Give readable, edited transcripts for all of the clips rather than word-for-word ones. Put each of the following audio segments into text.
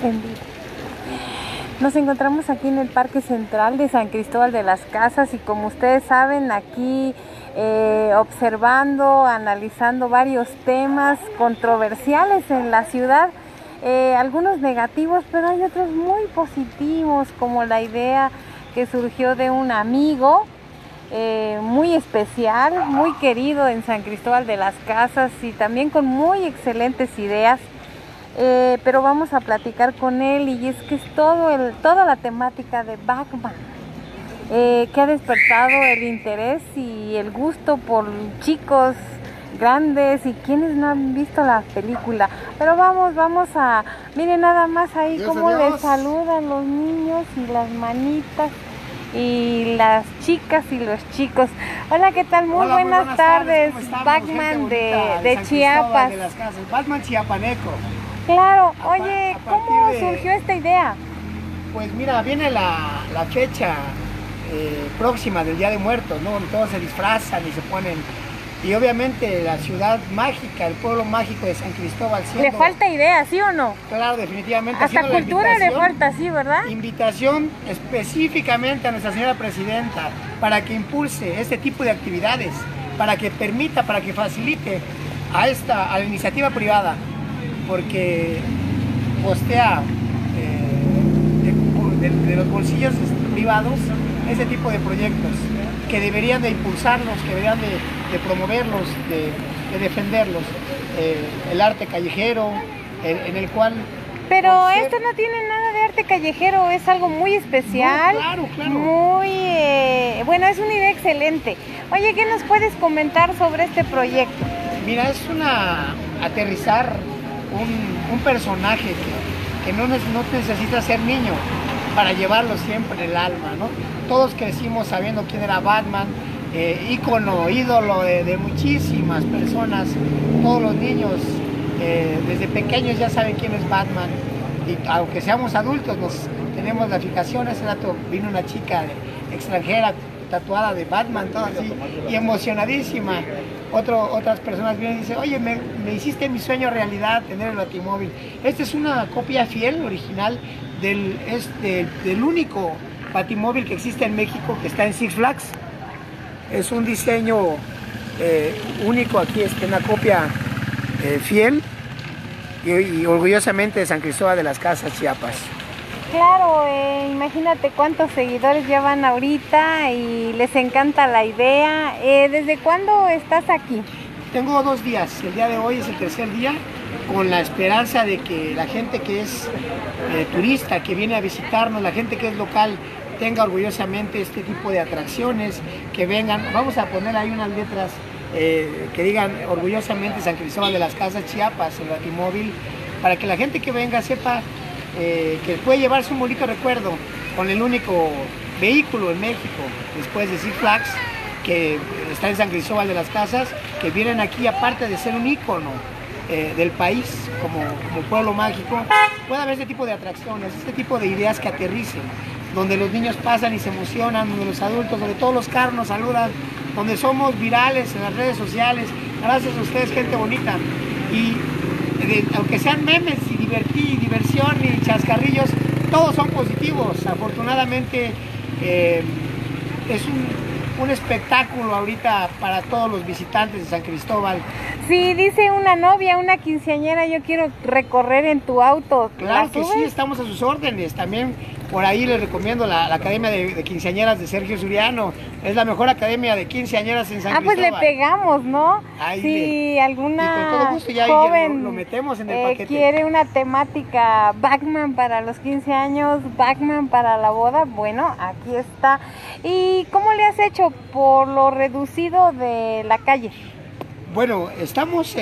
En vivo. Nos encontramos aquí en el Parque Central de San Cristóbal de las Casas y como ustedes saben aquí observando, analizando varios temas controversiales en la ciudad, algunos negativos, pero hay otros muy positivos, como la idea que surgió de un amigo muy especial, muy querido en San Cristóbal de las Casas y también con muy excelentes ideas. Pero vamos a platicar con él y es que es toda la temática de Batman que ha despertado el interés y el gusto por chicos, grandes y quienes no han visto la película. Pero vamos a, miren nada más ahí cómo les saludan los niños y las manitas y las chicas y los chicos. Hola, ¿qué tal? Muy buenas tardes. Batman de Chiapas. De las Casas. Batman chiapaneco. Claro, oye, ¿cómo surgió esta idea? Pues mira, viene la fecha próxima del Día de Muertos, ¿no? Todos se disfrazan y se ponen... Y obviamente la ciudad mágica, el pueblo mágico de San Cristóbal siendo... ¿Le falta idea, sí o no? Claro, definitivamente. Hasta cultura le falta, sí, ¿verdad? Invitación específicamente a nuestra señora presidenta para que impulse este tipo de actividades, para que permita, para que facilite a la iniciativa privada, porque postea de los bolsillos privados ese tipo de proyectos que deberían de impulsarlos, que deberían de promoverlos, de defenderlos. El arte callejero, en el cual... Pero esto no tiene nada de arte callejero, es algo muy especial. No, claro. Muy, bueno, es una idea excelente. Oye, ¿qué nos puedes comentar sobre este proyecto? Mira, es aterrizar un personaje que no necesita ser niño para llevarlo siempre en el alma, ¿no? Todos crecimos sabiendo quién era Batman, ícono, ídolo de muchísimas personas. Todos los niños desde pequeños ya saben quién es Batman y aunque seamos adultos tenemos la fijación. Hace rato vino una chica extranjera tatuada de Batman, todo así, y emocionadísima. Otras personas vienen y dicen, oye, me hiciste mi sueño realidad, tener el Batimóvil. Esta es una copia fiel, original, del único Batimóvil que existe en México, que está en Six Flags. Es un diseño único aquí, una copia fiel y orgullosamente de San Cristóbal de las Casas, Chiapas. Claro, imagínate cuántos seguidores llevan ahorita y les encanta la idea. ¿Desde cuándo estás aquí? Tengo 2 días, el día de hoy es el 3er día, con la esperanza de que la gente que es turista, que viene a visitarnos, la gente que es local, tenga orgullosamente este tipo de atracciones, que vengan. Vamos a poner ahí unas letras que digan orgullosamente San Cristóbal de las Casas, Chiapas, el Batimóvil, para que la gente que venga sepa que puede llevarse un bonito recuerdo con el único vehículo en México, después de Six Flags, que está en San Cristóbal de las Casas, que vienen aquí, aparte de ser un ícono del país como pueblo mágico, puede haber este tipo de atracciones, este tipo de ideas que aterricen, donde los niños pasan y se emocionan, donde los adultos, donde todos los carros nos saludan, donde somos virales en las redes sociales, gracias a ustedes, gente bonita. Y aunque sean memes y diversión y chascarrillos, todos son positivos. Afortunadamente es un espectáculo ahorita para todos los visitantes de San Cristóbal. Sí, dice una novia, una quinceañera, yo quiero recorrer en tu auto. Claro que sí, estamos a sus órdenes. También por ahí les recomiendo la Academia de Quinceañeras de Sergio Zuriano. Es la mejor academia de quinceañeras en San Cristóbal. Pues le pegamos, ¿no? Ahí sí, alguna y con todo gusto ya joven lo metemos en el paquete. Quiere una temática Batman para los 15 años, Batman para la boda. Bueno, aquí está. ¿Y cómo le has hecho por lo reducido de la calle? Bueno, estamos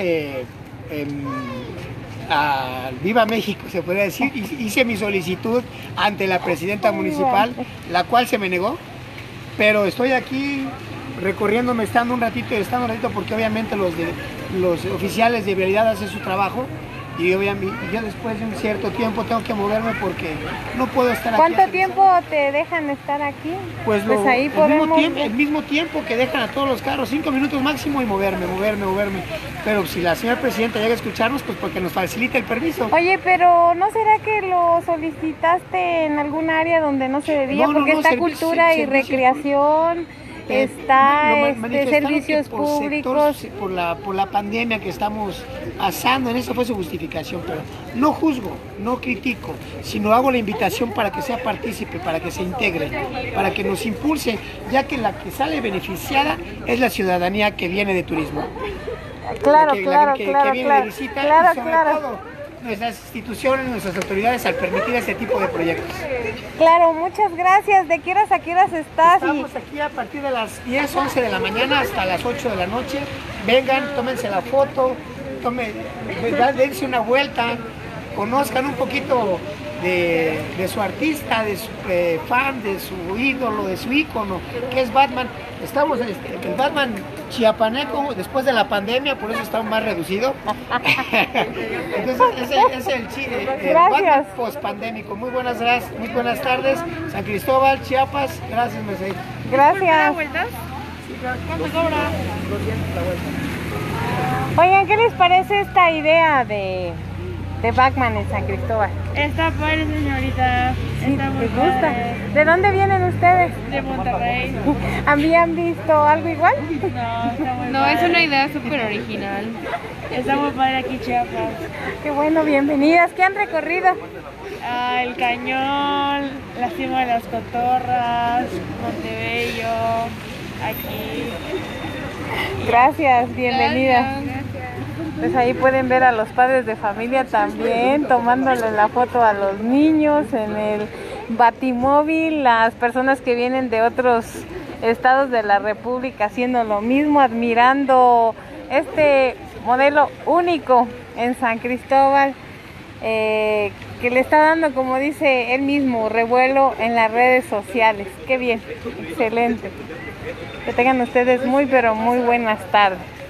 Viva México, se podría decir. Hice mi solicitud ante la presidenta municipal, la cual se me negó, pero estoy aquí recorriéndome, estando un ratito porque obviamente los oficiales de vialidad hacen su trabajo y obviamente yo después de un cierto tiempo tengo que moverme porque no puedo estar aquí. ¿Cuánto tiempo te dejan estar aquí? Pues, ahí podemos... el mismo tiempo que dejan a todos los carros, 5 minutos máximo y moverme. Pero si la señora presidenta llega a escucharnos, pues porque nos facilita el permiso. Oye, pero ¿no será que lo solicitaste en algún área donde no se debía? Porque está cultura y recreación, está servicios públicos. Sectores, por la pandemia que estamos pasando, en eso fue su justificación, pero no juzgo, no critico, sino hago la invitación para que sea partícipe, para que se integre, para que nos impulse, ya que la que sale beneficiada es la ciudadanía que viene de turismo. Claro, que viene de visita, y sobre todo nuestras instituciones, nuestras autoridades al permitir este tipo de proyectos. Claro, muchas gracias. ¿De qué horas a qué horas estás? Estamos aquí a partir de las 10, 11 de la mañana hasta las 8 de la noche. Vengan, tómense la foto, dense una vuelta, conozcan un poquito de su artista, de su fan, de su ídolo, de su ícono, que es Batman. Estamos, el Batman chiapaneco, después de la pandemia, por eso está más reducido. Entonces, es el Batman post-pandémico. Muy buenas tardes, San Cristóbal, Chiapas. Gracias, Mercedes. Gracias. ¿Cuánto cobra? Oigan, ¿qué les parece esta idea de Batman en San Cristóbal? Está padre, señorita. Sí, Está muy ¿les gusta? padre. ¿De dónde vienen ustedes? De Monterrey. ¿Habían visto algo igual? No, está muy No, padre. es una idea súper original. Está muy padre aquí Chiapas. Qué bueno, bienvenidas. ¿Qué han recorrido? El Cañón, la Cima de las Cotorras, Montebello, aquí. Gracias, bienvenidas. Pues ahí pueden ver a los padres de familia también tomándole la foto a los niños en el batimóvil, las personas que vienen de otros estados de la República haciendo lo mismo, admirando este modelo único en San Cristóbal, que le está dando, como dice él mismo, revuelo en las redes sociales. Qué bien, excelente. Que tengan ustedes muy pero muy buenas tardes.